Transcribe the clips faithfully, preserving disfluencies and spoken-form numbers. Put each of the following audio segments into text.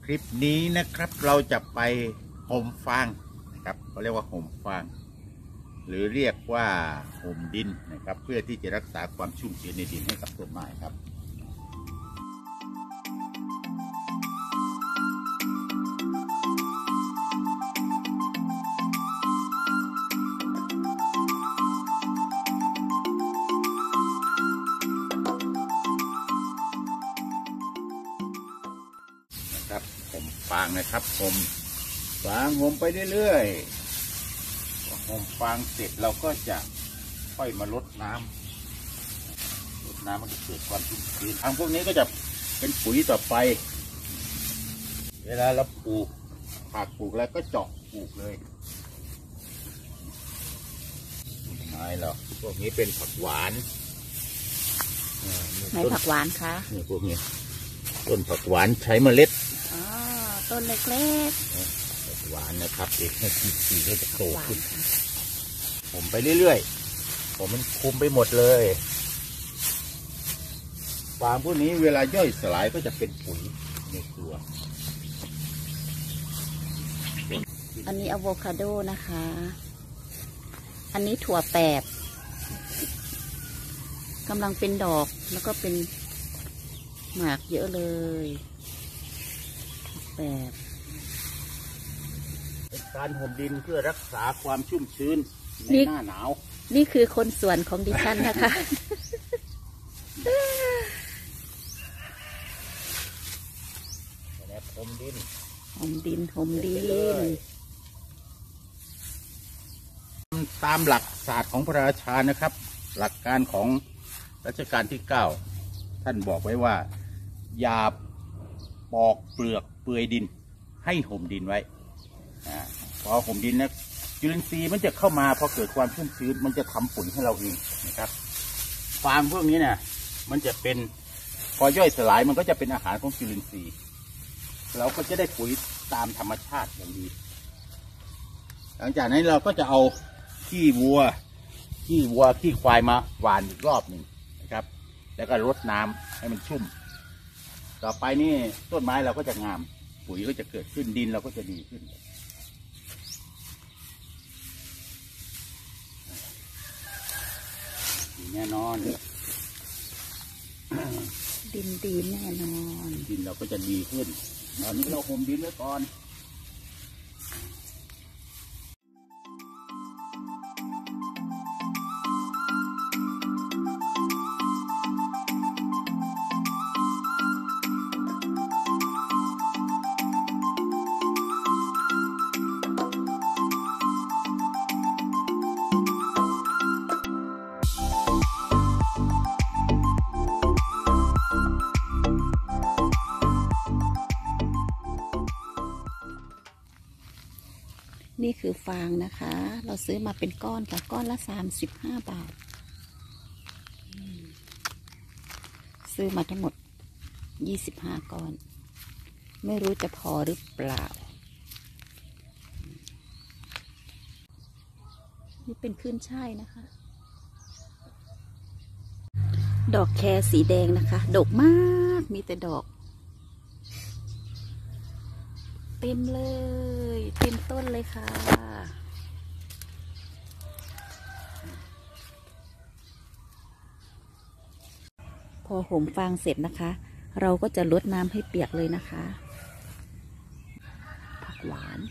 ลิปนี้นะครับเราจะไปห่มฟางนะครับเขาเรียกว่าห่มฟางหรือเรียกว่าห่มดินนะครับเพื่อที่จะรักษาความชุ่มชื้นในดินให้กับต้นไม้ครับนะครับห่มฟางนะครับห่มฟางห่มไปเรื่อยๆห่มฟางเสร็จเราก็จะค่อยมาลดน้ำลดน้ำมันจะเกิดความชุ่มชื้นทางพวกนี้ก็จะเป็นปุ๋ยต่อไปเวลาเราปลูกผักปลูกแล้วก็เจาะปลูกเลยไม้เราพวกนี้เป็นผักหวานไหนผักหวานคะนี่พวกนี้ต้นผักหวานใช้เมล็ดอ๋อต้นเล็กๆผักหวานนะครับเด็กให้ขีดขีดให้จะโตขึ้นผมไปเรื่อยๆผมมันคุมไปหมดเลยฟางพวกนี้เวลาย่อยสลายก็จะเป็นปุ๋ยในตัวอันนี้อะโวคาโดนะคะอันนี้ถั่วแปบกำลังเป็นดอกแล้วก็เป็นหมากเยอะเลยแบบเป็นการห่มดินเพื่อรักษาความชุ่มชื้นในหน้าหนาวนี่คือคนสวนของดิฉันนะคะแบบห่มดินห่มดินห่มดินตามหลักศาสตร์ของพระราชานะครับหลักการของรัชกาลที่เก้าท่านบอกไว้ว่าอย่าปอกเปลือกเปลือยดินให้ห่มดินไว้อพอห่มดินนะจุลินทรีย์มันจะเข้ามาพอเกิดความชุ่มชื้นมันจะทำปุ๋ยให้เราเองนะครับฟางพวกนี้เนี่ยมันจะเป็นพอย่อยสลายมันก็จะเป็นอาหารของจุลินทรีย์เราก็จะได้ปุ๋ยตามธรรมชาติอย่างดีหลังจากนั้นเราก็จะเอาขี้วัวขี้วัวขี้ควายมาหว่านอีกรอบหนึ่งนะครับแล้วก็รดน้ำให้มันชุ่มต่อไปนี่ต้นไม้เราก็จะงามปุ๋ยก็จะเกิดขึ้นดินเราก็จะดีขึ้นดีแน่นอนดินดีแน่นอนดินเราก็จะดีขึ้นตอนนี้เราห่มดินไว้ก่อนนี่คือฟางนะคะเราซื้อมาเป็นก้อนค่ะก้อนละสามสิบห้าบาทซื้อมาทั้งหมดยี่สิบห้าก้อนไม่รู้จะพอหรือเปล่านี่เป็นขึ้นช่ายนะคะดอกแครสีแดงนะคะดกมากมีแต่ดอกเต็มเลยเต็มต้นเลยค่ะพอห่มฟางเสร็จนะคะเราก็จะรดน้ำให้เปียกเลยนะคะผักหวาน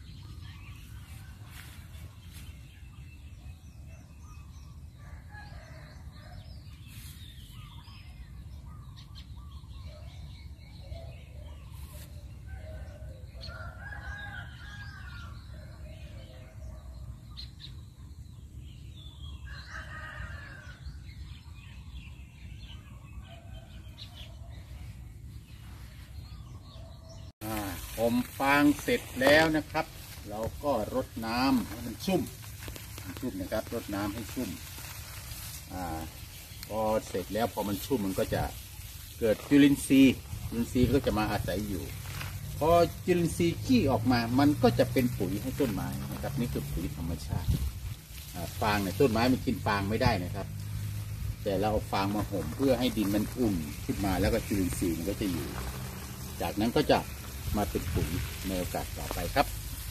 ห่มฟางเสร็จแล้วนะครับเราก็รดน้ำให้มันชุ่มชุ่มนะครับรดน้ำให้ชุ่มอ่าพอเสร็จแล้วพอมันชุ่มมันก็จะเกิดจุลินทรีย์จุลินทรีย์ก็จะมาอาศัยอยู่พอจุลินทรีย์ขี้ออกมามันก็จะเป็นปุ๋ยให้ต้นไม้นะครับนี่คือปุ๋ยธรรมชาติฟางเนี่ยต้นไม้มันกินฟางไม่ได้นะครับแต่เราเอาฟางมาห่มเพื่อให้ดินมันอุ่นขึ้นมาแล้วก็จุลินทรีย์มันก็จะอยู่จากนั้นก็จะมาเป็นปุ๋ยในโอกาสต่อไปครับ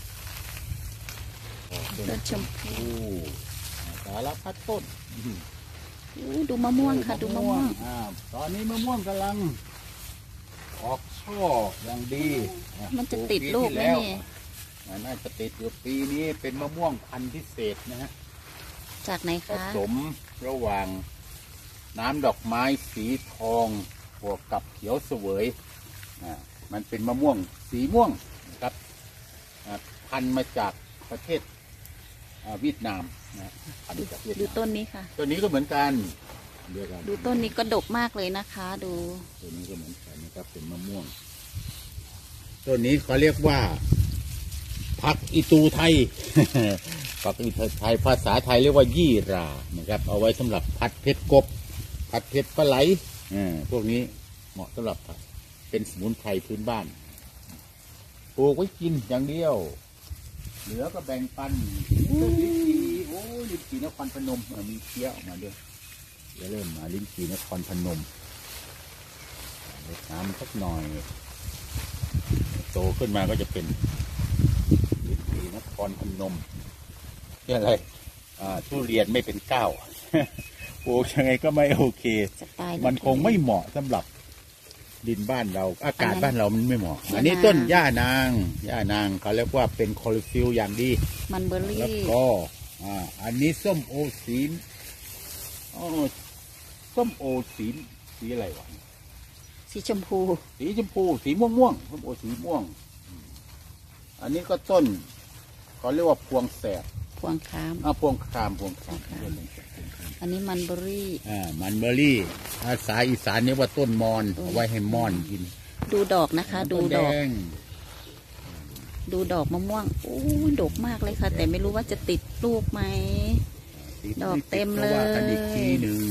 ต้นชมพูสารพัดต้นอู้ดูมะม่วงค่ะ ดูมะม่วงอ่าตอนนี้มะม่วงกำลังออกช่ออย่างดีมันจะติดลูกไหมปีที่นี่แล้วน่าจะติดอยู่ปีนี้เป็นมะม่วงพันธุ์พิเศษนะฮะจากไหนผคะสมระหว่างน้ำดอกไม้สีทองบวกกับเขียวเสวยอ่ามันเป็นมะม่วงสีม่วงนะครับอ่าพันธุ์มาจากประเทศอ่าเวียดนามนะพันธุ์จากเวียดดูนามต้นนี้ค่ะตัวนี้ก็เหมือนกันเรียกว่าดูต้นนี้ก็ดกมากเลยนะคะ ดูตัวนี้ก็เหมือนกันนะครับเป็นมะม่วงต้นนี้เขาเรียกว่าผักอีตูไทย ผักอีตูไทยภาษาไทยเรียกว่ายี่รานะครับเอาไว้สำหรับผัดเผ็ดกบผัดเผ็ดปลาไหลอ่าพวกนี้เหมาะสำหรับเป็นสมุนไพรพื้นบ้านปลูกไว้กินอย่างเดียว เหลือก็แบ่งปันต้นลิ้นจี่โอ้ยลิ้นจี่นครพนมเออมีเคี้ยวออกมาด้วยเดี๋ยวเริ่มมาลิ้นจี่นครพนมเล็ดน้ำสักหน่อยโตขึ้นมาก็จะเป็นลิ้นจี่นครพนมนี่อะไรอ่าทุเรียนไม่เป็นก้าว ปลูกยังไงก็ไม่โอเคจะตายมันคงไม่เหมาะสำหรับดินบ้านเราอากาศอันนั้นบ้านเรามันไม่เหมาะย่านางอันนี้ต้นหญ้านางหญ้านางเขาเรียกว่าเป็นคลอโรฟิลอย่างดีมันเบอร์แล้วรี่ก็อ่าอันนี้ส้มโอสีอ๋อส้มโอสีสีอะไรวะสีชมพูสีชมพูสีม่วงม่วงส้มโอสีม่วงอืมอันนี้ก็ต้นเขาเรียกว่าพวงแสบพวงคามอ่าพวงครามพวงครามพวงคราม อันนี้มันเบอร์รี่อ่ามันเบอร์รี่ภาษาอีสานเรียกว่าต้นมอนต้นเอาไว้ให้มอนกินดูดอกนะคะ ดูต้นดแดอกงดูดอกมะม่วงโอ้ยดกมากเลยค่ะ แต่ไม่รู้ว่าจะติดลูกไหม ดอกเต็มเลยว่ากันอีกทีหนึ่ง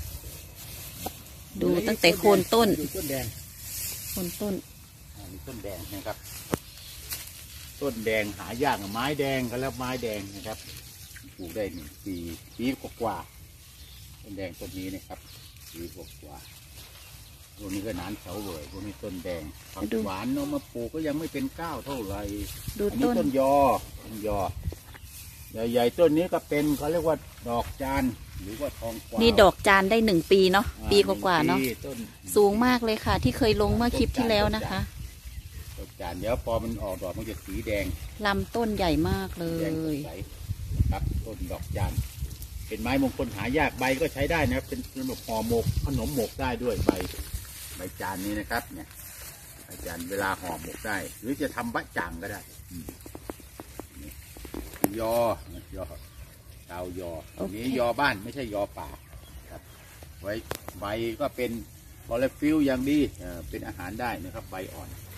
ดูตั้งแต่โคนต้นดูต้นแดงโคนต้นอ่ามีต้นแดงนะครับ ต้นแดงหายากอะไม้แดงก็แล้วไม้แดงนะครับปลูกได้หนึ่งปีปีกว่าๆต้นแดงต้นนี้นะครับปีกว่าๆพวกนี้ก็หนานเฉาเวยพวกนี้ต้นแดงผักดูหวานเอามาปลูกก็ยังไม่เป็นก้าวเท่าไหร่ดูอันนี้ต้นต้นยอต้นยอใหญ่ๆต้นนี้ก็เป็นเขาเรียกว่าดอกจานหรือว่าทองกวาวนี่ดอกจานได้หนึ่งปีเนาะอ่ปีกว่าๆเนาะปีต้นสูงมากเลยค่ะ ที่เคยลงเมื่อคลิปที่แล้วนะคะดอกจานเดี๋ยวพอมันออกดอกมันจะสีแดงลำต้นใหญ่มากเลแดงสดยใสนะครับต้นดอกจานเป็นไม้มงคลหายากใบก็ใช้ได้นะครับเป็นสำหรับห่อหมกขนมหมกได้ด้วยใบใบจานนี้นะครับ เนี่ยใบจานเวลาห่อหมกได้ หรือจะทำบะจ่างก็ได้อืมนี่ยอยอเตายอโอเคนี้ยอบ้านไม่ใช่ยอป่าครับ ไว้ใบก็เป็นคลอโรฟิลอย่างดีเอ่อเป็นอาหารได้นะครับ ใบอ่อน